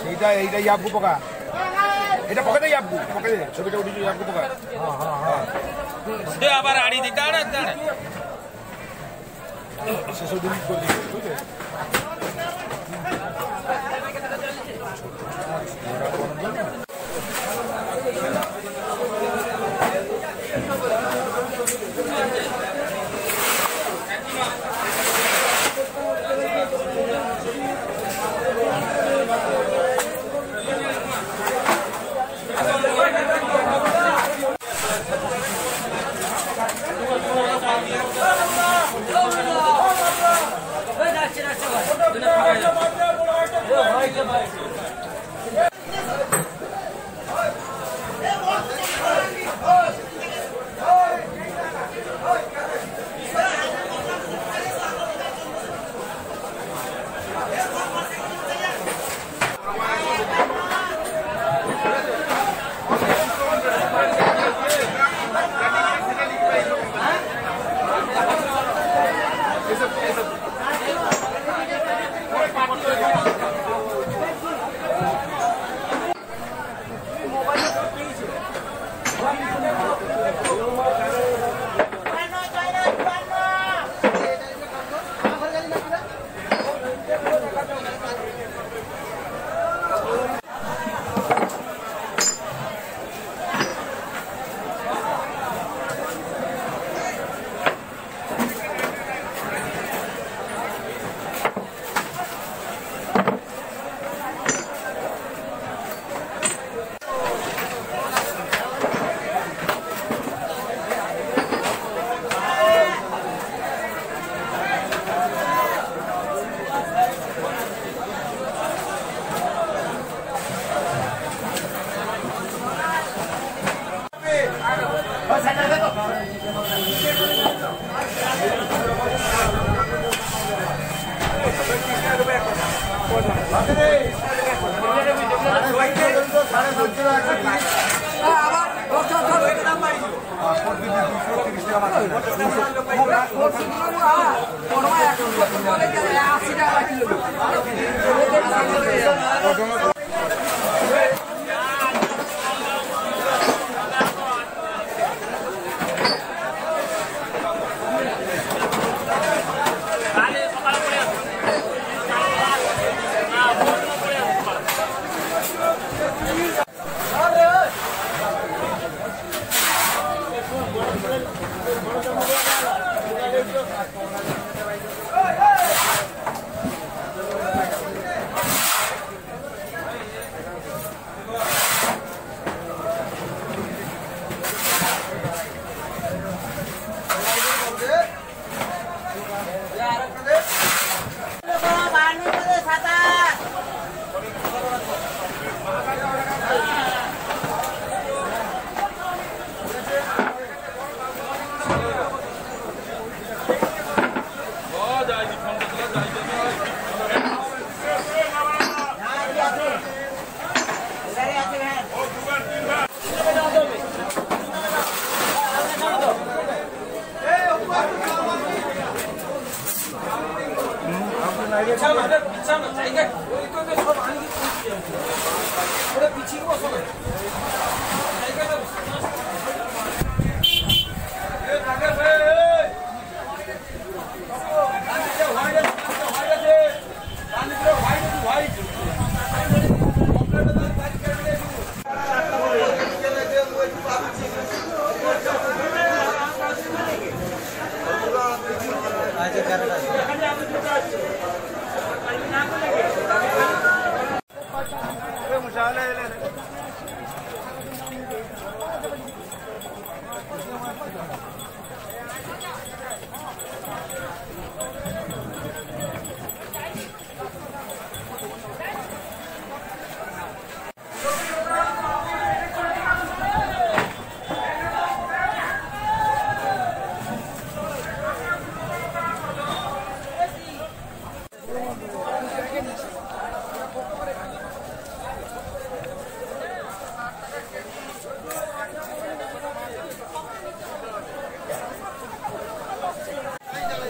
এইটা ইয়াবগু পকা এটা পকা দেই ইয়াবগু পকা দে ছবিটা উঠি ইয়াবগু পকা হ্যাঁ সে আবার আড়ি দি টাড়া টাড়া শেষ ডিলিট করে দিই বুঝলে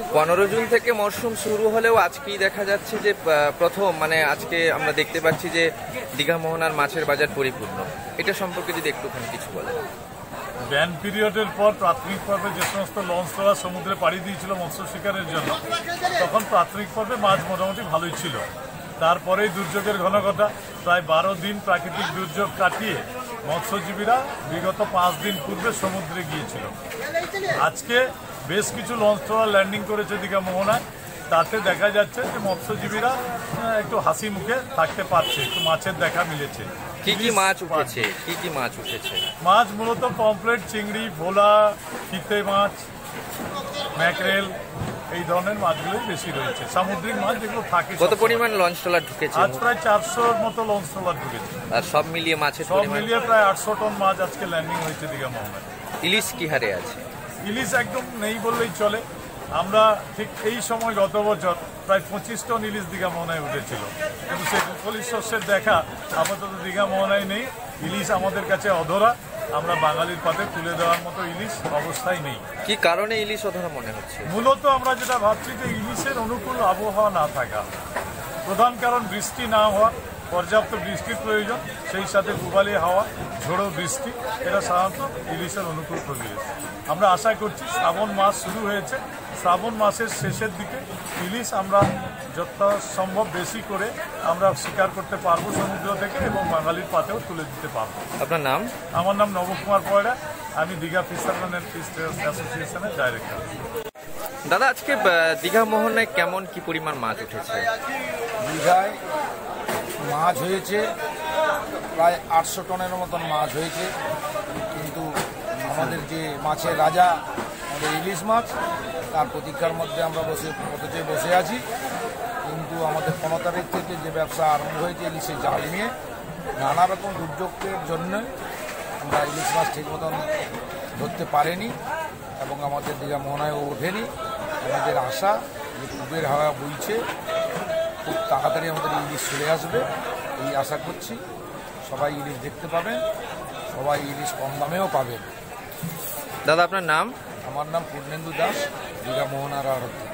15 জুন থেকে মরশুম শুরু হলেও আজকেই দেখা যাচ্ছে যে প্রথম মানে আজকে আমরা দেখতে পাচ্ছি যে দীঘা মোহনার মাছের বাজার পরিপূর্ণ। এটা সম্পর্কে যদি একটুখানি কিছু বলেন। ব্যান পিরিয়ডের পর প্রাথমিক পর্বে যে সমস্ত লঞ্চ তোলা সমুদ্রে পাড়ি দিয়েছিল মৎস্য শিকারের জন্য, তখন প্রাথমিক পর্বে মাছ মোটামুটি ভালোই ছিল। তারপরেই দুর্যোগের ঘনঘটা, প্রায় 12 দিন প্রাকৃতিক দুর্যোগ কাটিয়ে মৎস্যজীবীরা বিগত 5 দিন পূর্বে সমুদ্রে গিয়েছিল। আজকে বেশ কিছু লঞ্চ তোলা ল্যান্ডিং করেছে দীঘা মোহনায়। তাতে দেখা যাচ্ছে যে মৎস্যজীবীরা একটু হাসি মুখে থাকতে পারছে, একটু মাছের দেখা মিলেছে। কি কি মাছ উঠেছে? কি কি মাছ উঠেছে? মাছ মূলত পমফ্রেট, চিংড়ি, ভোলা, চিতে মাছ, ম্যাকরেল, এই ধরনের মাছগুলোই বেশি রয়েছে। সামুদ্রিক মাছ যেগুলো থাকে। কত পরিমাণ লঞ্চ ট্রলার ঢুকেছে? আজ প্রায় 400-র মতো লঞ্চ ট্রলার ঢুকেছে। আর সব মিলিয়ে মাছের সব মিলিয়ে প্রায় 800 টন মাছ আজকে ল্যান্ডিং হয়েছে দীঘা মোহনায়। ইলিশ কি হারে আছে? ইলিশ একদম নেই বললেই চলে। আমরা ঠিক এই সময় গত বছর প্রায় 25 টন ইলিশ দীঘা মোহনায় উঠেছিল, কিন্তু সেই রূপলি শস্যের দেখা আপাতত দীঘা মোহনায় নেই। ইলিশ আমাদের কাছে অধরা, আমরা বাঙালির পাতে তুলে দেওয়ার মতো ইলিশ অবস্থায় নেই। কি কারণে ইলিশ অধরা মনে হচ্ছে? মূলত আমরা যেটা ভাবছি যে ইলিশের অনুকূল আবহাওয়া না থাকা প্রধান কারণ। বৃষ্টি না হওয়া, পর্যাপ্ত বৃষ্টির প্রয়োজন, সেই সাথে পূবালি হাওয়া, ঝোড়ো বৃষ্টি, এটা সাধারণত ইলিশের অনুকূল পরিবেশ। আমরা আশা করছি শ্রাবণ মাস শুরু হয়েছে, শ্রাবণ মাসের শেষের দিকে ইলিশ আমরা যথাসম্ভব বেশি করে আমরা শিকার করতে পারবো সমুদ্র থেকে এবং বাঙালির পাতেও তুলে দিতে পারবো। আপনার নাম? আমার নাম নবকুমার পয়রা, আমি Digha fisherman and fish traders অ্যাসোসিয়েশনের ডাইরেক্টর। দাদা, আজকে দীঘা মোহনায় কেমন কি পরিমাণ মাছ উঠেছে? দীঘায় মাছ হয়েছে প্রায় 800 টনের মতন মাছ হয়েছে, কিন্তু আমাদের যে মাছের রাজা আমাদের ইলিশ মাছ, তার প্রতীক্ষার মধ্যে আমরা বসে আছি। কিন্তু আমাদের 15 তারিখ থেকে যে ব্যবসা আরম্ভ হয়েছে ইলিশের জাল নিয়ে, নানা রকম দুর্যোগের জন্য আমরা ইলিশ মাছ ঠিক মতন ধরতে পারিনি এবং আমাদের দীঘা মোহনায়ও ওঠেনি। আমাদের আশা যে পূবের হাওয়া বইছে, খুব তাড়াতাড়ি আমাদের ইলিশ চলে আসবে, এই আশা করছি। সবাই ইলিশ দেখতে পাবেন, সবাই ইলিশ কম দামেও পাবেন। দাদা, আপনার নাম? আমার নাম পূর্ণেন্দু দাস, দীঘা মোহনার আড়ত।